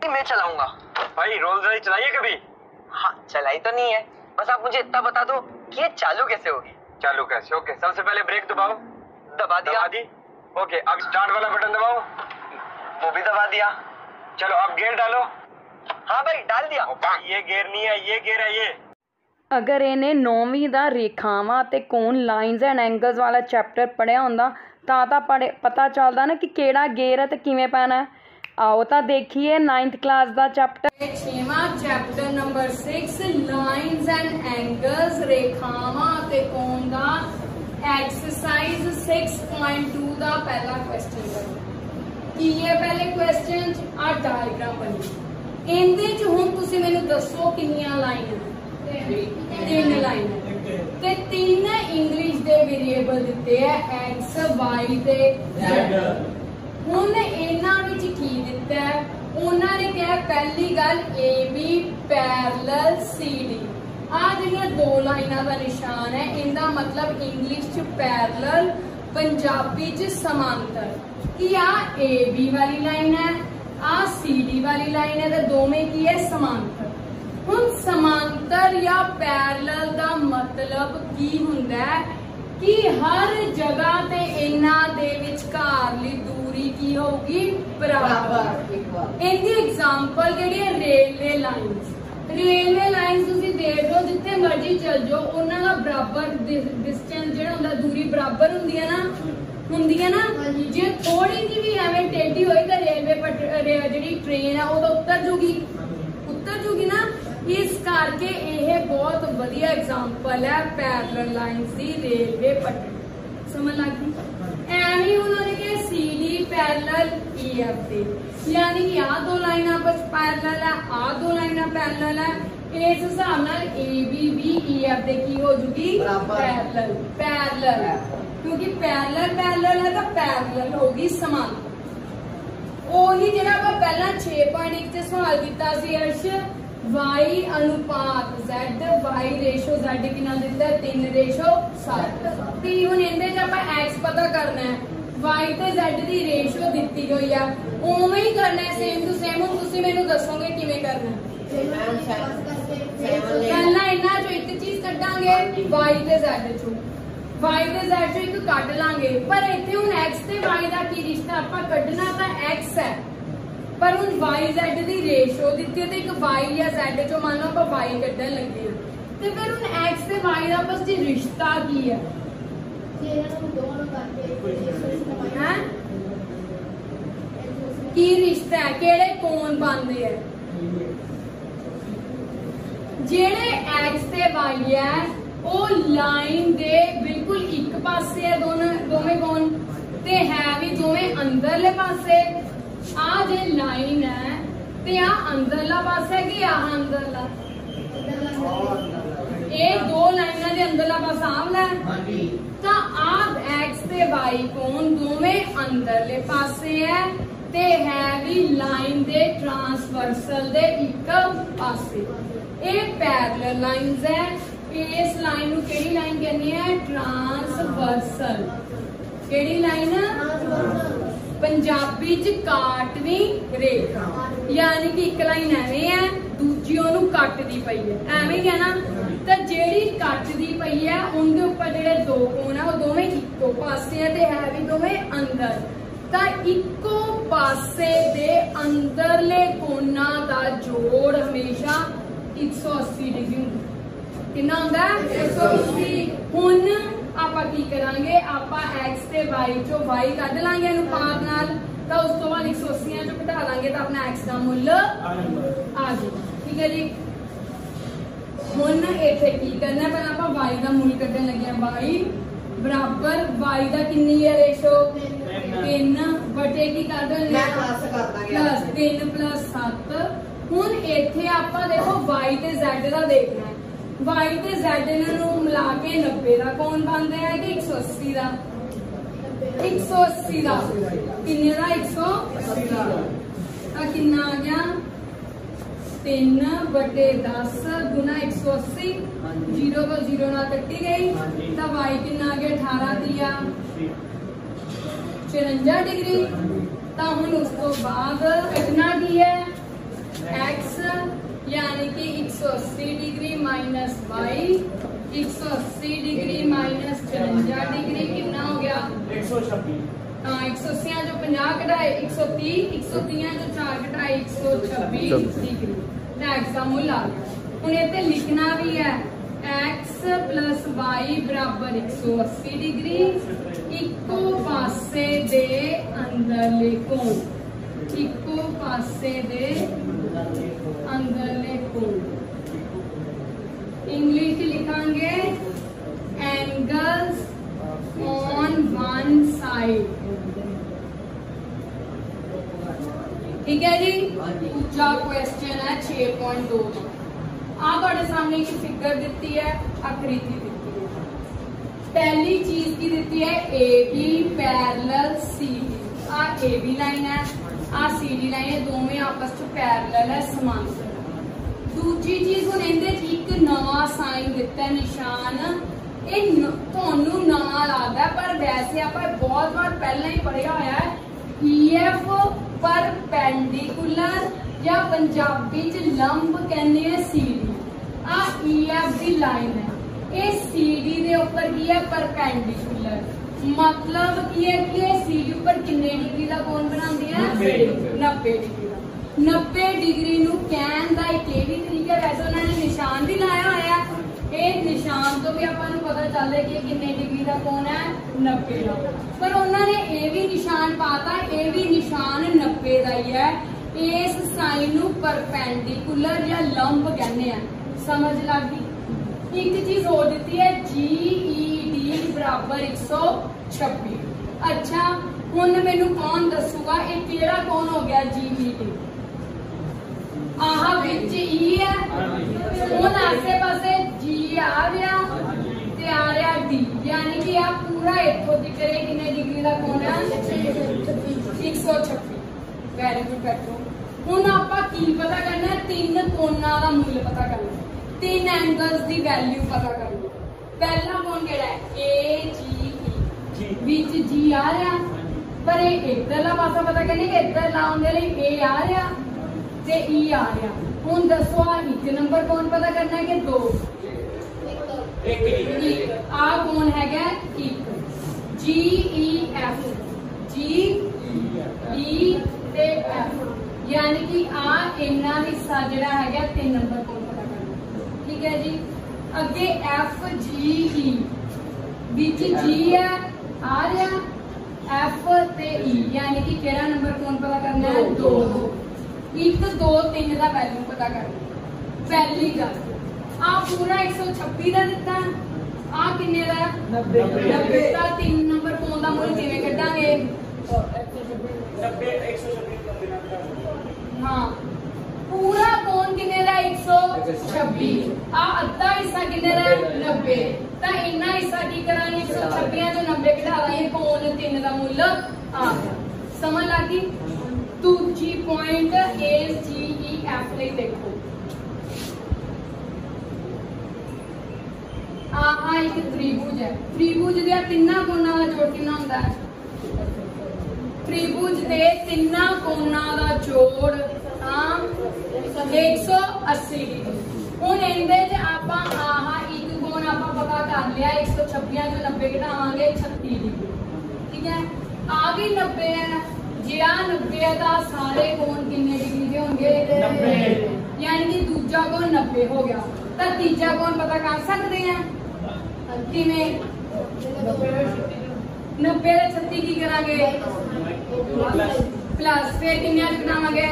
मैं चलाऊंगा। भाई रोल्स रॉयस चलाइए कभी? हाँ चलाई तो नहीं है, बस आप मुझे इतना बता दो कि ये चालू कैसे होगी। चालू कैसे? ओके, सबसे पहले ब्रेक दबाओ। दबा दिया। दबा दी। ओके, अब स्टार्ट वाला बटन दबाओ। वो भी दबा दिया। चलो अब गियर डालो। हाँ भाई डाल दिया। ये गियर नहीं है, ये गियर है ये। अगर इन्हें 9वीं ਦਾ ਰੇਖਾਵਾਂ ਤੇ ਕੋਣ ਲਾਈਨਸ ਐਂਡ ਐਂਗਲਸ ਵਾਲਾ ਚੈਪਟਰ ਪੜ੍ਹਿਆ ਹੁੰਦਾ ਤਾਂ ਪਤਾ ਚੱਲਦਾ ਨਾ ਕਿ ਕਿਹੜਾ ਗੇਅਰ ਹੈ ਤੇ ਕਿਵੇਂ ਪੈਣਾ ਹੈ। आओ तो देखिए 9th क्लास का चैप्टर 6वां chapter number 6 lines and angles रेखावां ते कोण दा एक्सरसाइज 6.2 का पहला क्वेश्चन करो की है। पहले क्वेश्चन आ डायग्राम बनी इहदे च हुण तुसीं मैनूं दसो कितनियां लाइन है। 3 लाइन ते 3 इंग्लिश दे वेरिएबल दिते है एक्स वाई ते जेड। ਹੁਣ ਇਹਨਾਂ ਵਿੱਚ ਕੀ ਦਿੱਤਾ ਹੈ ਉਹਨਾਂ ਨੇ ਕਿਹਾ ਪਹਿਲੀ ਗੱਲ A B parallel C D. ਆ ਜਿਹੜੀਆਂ ਦੋ ਲਾਈਨਾਂ ਦਾ ਨਿਸ਼ਾਨ ਹੈ ਇਹਦਾ ਮਤਲਬ ਇੰਗਲਿਸ਼ ਚ ਪੈਰਲਲ ਪੰਜਾਬੀ ਚ ਸਮਾਂਤਰ ਕਿ ਆ ए बी ਵਾਲੀ ਲਾਈਨ ਹੈ ਆ सी डी ਵਾਲੀ ਲਾਈਨ ਹੈ ਤੇ ਦੋਵੇਂ ਕੀ ਹੈ ਸਮਾਂਤਰ। ਹੁਣ ਸਮਾਂਤਰ ਜਾਂ ਪੈਰਲਲ ਦਾ ਮਤਲਬ ਕੀ ਹੁੰਦਾ ਹੈ कि हर जगह ते इन्हां दे विचकारली दूरी की होगी बराबर। इनकी एग्जांपल जिहड़ी है रेलवे लाइन्स। रेलवे लाइन्स तुसीं देख लो जिथे मर्जी चल जाओ उन्हां दा बराबर डिस्टेंस जिहड़ा हुंदा दूरी बराबर हुंदी है ना जे थोड़ी जी भी एवें टेढ़ी होई तां रेलवे जिहड़ी ट्रेन है वो उतर जूगी ना। इस करके यह बहुत वधिया एग्जाम्पल है पैरलल लाइन्स दी रेलवे पटरी। समझ लग गई। एवं उन्होंने कहा C D parallel E F दे यानी कि आ दो लाइन आपस पैरलल है आ दो लाइन पैरलल है इस हिसाब नाल ए बी भी ई एफ दे की हो जूगी पैरलल क्योंकि पैरलल है तो पैरलल होगी समांतर। ओही जिहड़ा आपां पहला 6.1 च सवाल कीता सी अर्श वाई अनुपात Z वाई रेशो Z कितना दिता है 3:7। हुण इहदे च आपां X पता करना है वाई ते Z दी रेशो दित्ती गई है उवें ही करना है सेम टू सेम। हुण तुसीं मैनूं दसोगे किवें करना है। पहला इन्हां चों एक चीज कड्डांगे वाई ते Z चों वाई ते Z चों एक कड्ड लांगे पर इत्थे हुण X ते वाई दा की रिश्ता आपां कड्डना तां X है पर हुण वाई Z दी रेशो दित्ती है ते एक वाई या Z चो मान लो आपां वाई कड्डण लगे ते फिर हुण X ते वाई दा आपस च रिश्ता की है। की रिश्ता है केड़े कोण बनदे है जेड़े X ते वाई है वो लाइन दे बिल्कुल एक पासे है दोवें कोण ते है भी दोवें अंदरले पासे। आ जे लाइन है ते आ अंदरला पासा है कि आ अंदरला ये दो लाइना दे अंदरला पासा आवला है तां आ एक्स ते वाई कोण दोवें अंदरले पासे है ते है भी लाइन दे ट्रांसवर्सल दे एक पासे। ये पैरेलल लाइन्स है। इस लाइन नूं केड़ी लाइन कहनी है ट्रांसवर्सल। केड़ी लाइन पंजाबी च काटवी रेखा यानी कि एक लाइन एवें है दूजी ओनू कटदी पई है एवें ही है ना। तो जेड़ी कटदी पई है उनके उपर जेडे दो कोण है वो दोवें इक्को पासे है ते है भी दोवें अंदर। तो इक्को पासे दे अंदरले कोणां दा जोड़ हमेशा 180 डिग्री हुंदा। कितना हुंदा 180। हुण आपां की करांगे आपां एक्स ते वाई चो वाई कढ लांगे अनुपात नाल तो उस तो बाद 180 चो घटा लांगे तो अपना एक्स का मुल आ जाएगा। ठीक है जी। हुण इत्थे की करना पहला आपां वाई का मुल कढण लगे वाई बराबर वाई का कितनी है रेशो 3 बटे की कर देंगे प्लस 3 + 7। हुण इत्थे आपां देखो वाई ते Z का देखना है वाई ते Z नूं मिला के 90 का कौन बनता है कि 180 का 180 का किन्ने का 180 का किन्ना आ गया 3/10 गुना 180 0 को 0 ना कट्टी गई तो वाई किन्ना आ गया 18 दिया 54 डिग्री। तो हुण उस तो बाद इतना की है 180 degree minus y 180 degree minus 54 degree कितना हो गया 126 हाँ 180 जो 50 कटाए 130 130 जो 4 कटाए 126 डिग्री x का मूल आ गया हुण इत्थे लिखना भी है x प्लस y बराबर 180 डिग्री इक्को पासे दे अंदरले कोण इक्को पासे दे अंदरले कोण इंग्लिश लिखांगे एंगल्स ऑन वन साइड ठीक है जी दूसरा क्वेश्चन है 6.2 आप सामने एक फिगर दी है आकृति दी है पहली चीज की दी है A B parallel C D आ ए बी लाइन है आ सी डी लाइन है दोवें आपस में पैरेलल है समांतर दूसरी चीज हुण इहदे च एक नवा साइन दिता है निशान ये ਤੁਹਾਨੂੰ ਨਵਾਂ ਲੱਗਦਾ पर वैसे आप बहुत बार पहले ही पढ़िया होया है EF परपेंडिकुलर या पंजाबी च लंब कहने हैं CD आ EF दी लाइन है ये CD दे ऊपर की है परपेंडिकुलर मतलब की है कि CD ऊपर कितने डिग्री का कोण बनाती है 90 डिग्री का 90 डिग्री नू कहण दा एक भी तरीका वैसे उन्होंने निशान भी लाया होया है ਇਹ ਨਿਸ਼ਾਨ ਤੋਂ ਵੀ ਆਪਾਂ ਨੂੰ ਪਤਾ ਚੱਲਦਾ ਕਿ ਕਿੰਨੇ ਡਿਗਰੀ ਦਾ ਕੋਣ ਹੈ 90 ਦਾ ਪਰ ਉਹਨਾਂ ਨੇ ਇਹ ਵੀ ਨਿਸ਼ਾਨ ਪਾਤਾ ਇਹ ਵੀ ਨਿਸ਼ਾਨ 90 ਦਾ ਹੀ ਹੈ ਇਸ ਸਾਈਨ ਨੂੰ ਪਰਪੈਂਡੀਕੁਲਰ ਜਾਂ ਲੰਬ ਕਹਿੰਦੇ ਆ ਸਮਝ ਲੱਗ ਗਈ ਇੱਕ ਚੀਜ਼ ਹੋਰ ਦਿੱਤੀ ਹੈ GED ਬਰਾਬਰ 126 ਅੱਛਾ ਹੁਣ ਮੈਨੂੰ ਕੌਣ ਦੱਸੂਗਾ ਇਹ ਕਿਹੜਾ ਕੋਣ ਹੋ ਗਿਆ GED आहा विच ई है हुण आसे पासे जी आ रहा ते आ रहा डी यानी कि आप पूरा इत्थों दिख रहे कितने डिग्री का कोण है 126 वेरी गुड बैठो हुण आपां की पता करना है तीन कोणां दा मुੱਲ पता करना है तीन एंगल्स दी वैल्यू पता करनी पहला कोण किहड़ा है ए जी ई विच जी आ रहा पर इधरला पासा पता करनी कि इधर लाउण दे लई ए आ रहा ते ई आ रहा हुण दसो आ एक नंबर कौन पता करना है कि दो आ कौन है एक जी ई एफ जी ई ते एफ यानी कि आ इन्ना हिस्सा जिहड़ा है 3 नंबर कौन पता करना ठीक है जी अगे एफ जी ई विच जी है आ रहा एफ ते ई यानी कि केड़ा नंबर कौन पता करना है 2 एक 2 3 का वैल्यू पता करना पहली गल आ पूरा 126 का दिता आ किन्ने का 90 का 3 नंबर कौन का मुल किवें कढांगे 90 126 हाँ पूरा कौन किन्ने का 126 आ अद्धा हिस्सा किन्ने का 90 ता इन्ना हिस्सा की करांगे 126 तो 90 घटा लांगे कौन 3 का मुल आ समझ लग गई दूसरी point A ji E F ले देखो आहा एक त्रिभुज है त्रिभुज दे तिन्ना कोणां दा जोड़ कितना हुंदा है त्रिभुज दे तिन्ना कोणां दा जोड़ 180 डिग्री हुण इहदे च आपां आहा एक कोण आपां पता कर लिया 126 जो 90 घटावांगे 36 डिग्री ठीक है आ भी 90 है जिहड़ा 90 का सारे कोण कितने डिग्री के होंगे 90 यानी कि दूजा कोण 90 हो गया तो तीजा कोण पता कर सकते हैं किवें 90 का 36 की करांगे प्लस फिर कितने घटावांगे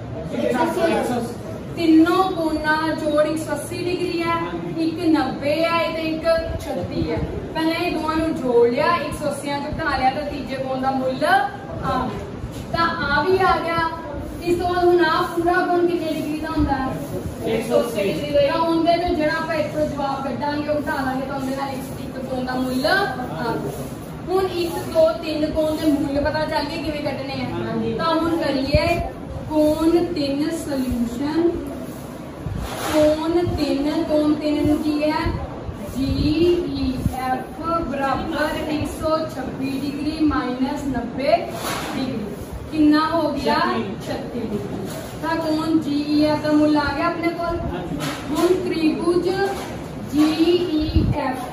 तीनों कोणा जोड़ 180 डिग्री है एक 90 है ते एक 36 है पहले ये दोवां नूं जोड़ लिया 180 तो घटा लिया तो तीजे कोण दा मुੱਲ आ ਤਾਂ ਆ ਵੀ ਆ ਗਿਆ ਇਸ ਤੋਂ ਬਾਅਦ ਹੁਣ ਆ ਪੂਰਾ ਕੋਣ ਕਿੰਨੇ ਡਿਗਰੀ ਦਾ ਹੁੰਦਾ ਹੈ 180 डिग्री ਦਾ ਉਹਦੇ ਤੋਂ ਜਿਹੜਾ ਆਪਾਂ ਇੱਥੋਂ ਜਵਾਬ ਕੱਢਾਂਗੇ ਉਹ ਘਟਾ ਲਾਂਗੇ ਤਾਂ ਉਹਦੇ ਨਾਲ ਇੱਕ ਕੋਣ ਦਾ ਮੁੱਲ ਆ ਹੁਣ 1 2 3 ਕੋਣ ਦੇ ਮੁੱਲ ਪਤਾ ਚੱਲ ਗਏ ਕਿਵੇਂ ਕੱਢਣੇ ਆ ਤਾਂ ਹੁਣ ਕਰੀਏ ਕੋਣ 3 ਸੋਲੂਸ਼ਨ ਕੋਣ 3 ਨੂੰ ਕੀ ਹੈ GEF बराबर 126 डिग्री माइनस 90 डिग्री कितना हो गया 36 डिग्री चौथा कोण GEF का मूल आ गया अपने को। हम त्रिभुज GEF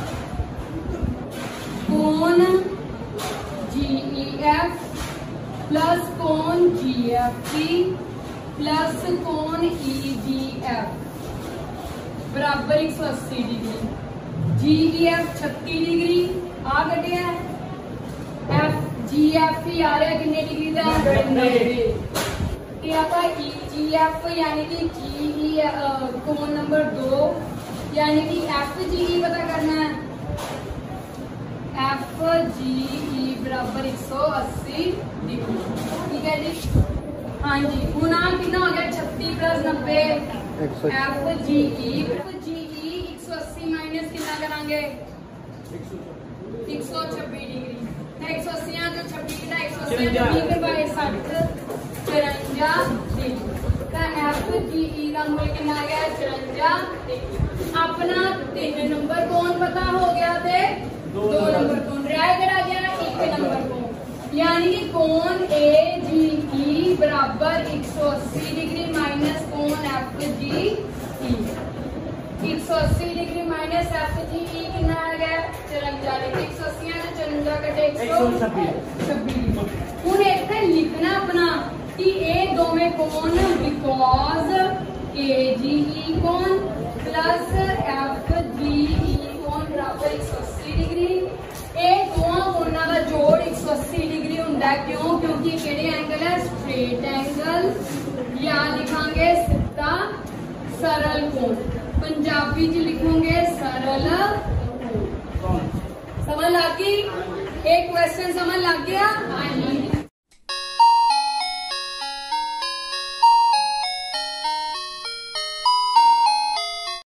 कोण GEF प्लस कोण GFP प्लस कोण EGF बराबर 180 डिग्री। GEF 36 डिग्री आ कटिया, GFP आ रहा कितने डिग्री का 90। कि आपका EGF यानी कि कोण नंबर 2 यानी कि FGE पता करना है। FGE बराबर 180 डिग्री। ठीक है जी। हाँ जी, हूं आ कितना हो गया 36 प्लस 90 FGE 180 माइनस कितना करांगे 126 डिग्री। 180 जो 26 का 180 करवाए 60 54 डिग्री का FGE का मूल्य कितना आ गया 54 डिग्री। अपना 3 नंबर कोण पता हो गया थे, 2 नंबर कोण रह गया 1 नंबर कोण यानी कि कोण AGE बराबर 180 डिग्री माइनस कोण FGE 180 डिग्री माइनस FGE कितना आ गया 54 डिग्री। 180 से 54 कटे 126। हूं इत्थे लिखना अपना कि ये दोवें कोण बिकॉज AGE कोण प्लस FGE कोण बराबर 180 डिग्री। ये दोवां कोणां दा जोड़ 180 डिग्री हुंदा क्यों, क्योंकि किहड़े एंगल है स्ट्रेट एंगल या लिखांगे सीधा सरल कोण, पंजाबी च लिखोगे सरल कोण। समझ लग गई? एक क्वेश्चन समझ लग गया।